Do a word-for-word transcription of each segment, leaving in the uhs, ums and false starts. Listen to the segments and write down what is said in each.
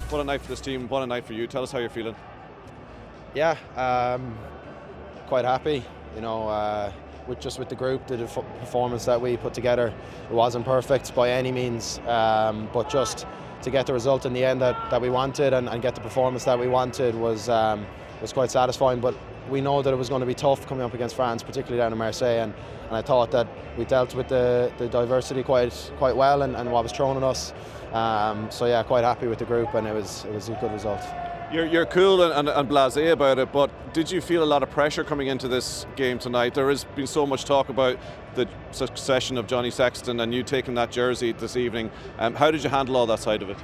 What a night for this team, what a night for you. Tell us how you're feeling. Yeah, um, quite happy. You know, uh, with just with the group, the performance that we put together, it wasn't perfect by any means, um, but just to get the result in the end that, that we wanted and, and get the performance that we wanted was um, was quite satisfying. But we know that it was going to be tough coming up against France, particularly down in Marseille, and, and I thought that we dealt with the, the diversity quite quite well and, and what was thrown at us. Um, so yeah, quite happy with the group, and it was it was a good result. You're, you're cool and, and, and blasé about it, but did you feel a lot of pressure coming into this game tonight? There has been so much talk about the succession of Johnny Sexton and you taking that jersey this evening. Um, how did you handle all that side of it?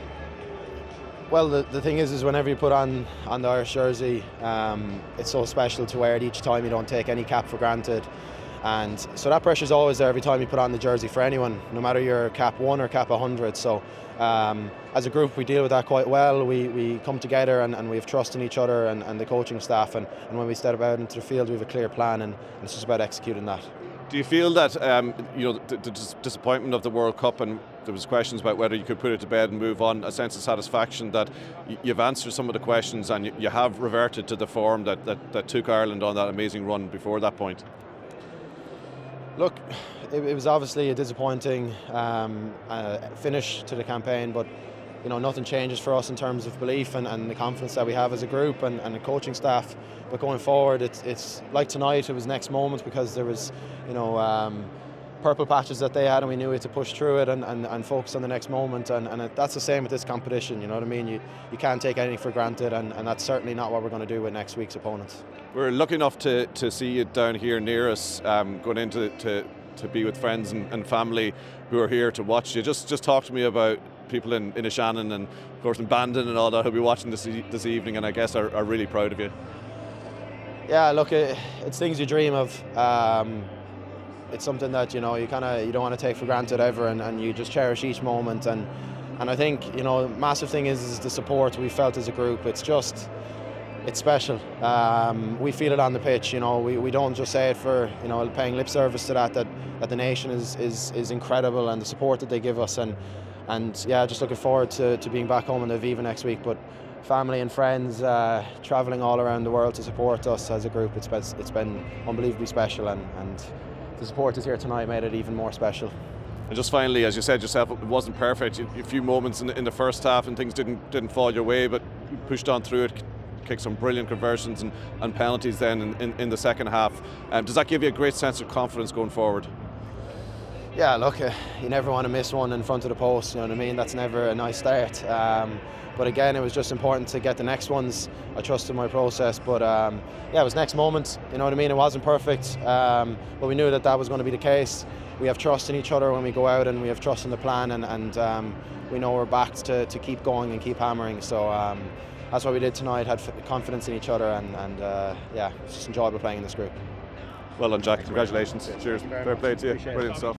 Well, the, the thing is, is whenever you put on, on the Irish jersey, um, it's so special to wear it each time. You don't take any cap for granted. And so that pressure's always there every time you put on the jersey for anyone, no matter you're cap one or cap one hundred. So um, as a group, we deal with that quite well. We, we come together and, and we have trust in each other and, and the coaching staff. And, and when we step out into the field, we have a clear plan, and, and it's just about executing that. Do you feel that um, you know the, the disappointment of the World Cup, and there was questions about whether you could put it to bed and move on, a sense of satisfaction that you've answered some of the questions and you, you have reverted to the form that, that, that took Ireland on that amazing run before that point? Look, it, it was obviously a disappointing um, uh, finish to the campaign, but you know, nothing changes for us in terms of belief and, and the confidence that we have as a group and, and the coaching staff. But going forward, it's, it's like tonight, it was next moment, because there was, you know, um, purple patches that they had, and we knew we had to push through it and, and, and focus on the next moment. And, and it, that's the same with this competition, you know what I mean? You, you can't take anything for granted, and, and that's certainly not what we're going to do with next week's opponents. We're lucky enough to, to see you down here near us, um, going into to, to be with friends and, and family who are here to watch you. Just just talk to me about people in, in Shannon and of course in Bandon and all that who'll be watching this e this evening, and I guess are, are really proud of you. Yeah, look, it, it's things you dream of. Um, it's something that you know you kind of you don't want to take for granted ever, and, and you just cherish each moment. And and I think you know, massive thing is, is the support we felt as a group. It's just. It's special. Um, we feel it on the pitch. You know, we, we don't just say it for you know paying lip service to that. That, that the nation is, is is incredible, and the support that they give us, and and yeah, just looking forward to, to being back home in the Aviva next week. But family and friends uh, travelling all around the world to support us as a group. It's been it's been unbelievably special, and and the support is here tonight made it even more special. And just finally, as you said yourself, it wasn't perfect. A few moments in the, in the first half, and things didn't didn't fall your way, but you pushed on through it. Kicked some brilliant conversions and, and penalties then in, in, in the second half. Um, does that give you a great sense of confidence going forward? Yeah, look, uh, you never want to miss one in front of the post, you know what I mean? That's never a nice start. Um, but again, it was just important to get the next ones. I trusted my process, but um, yeah, it was next moment, you know what I mean? It wasn't perfect, um, but we knew that that was going to be the case. We have trust in each other when we go out, and we have trust in the plan, and, and um, we know we're backed to, to keep going and keep hammering. So. Um, That's what we did tonight, had confidence in each other, and, and uh, yeah, it's just enjoyable playing in this group. Well done, Jack. Congratulations. Cheers. Fair play to you. Brilliant stuff.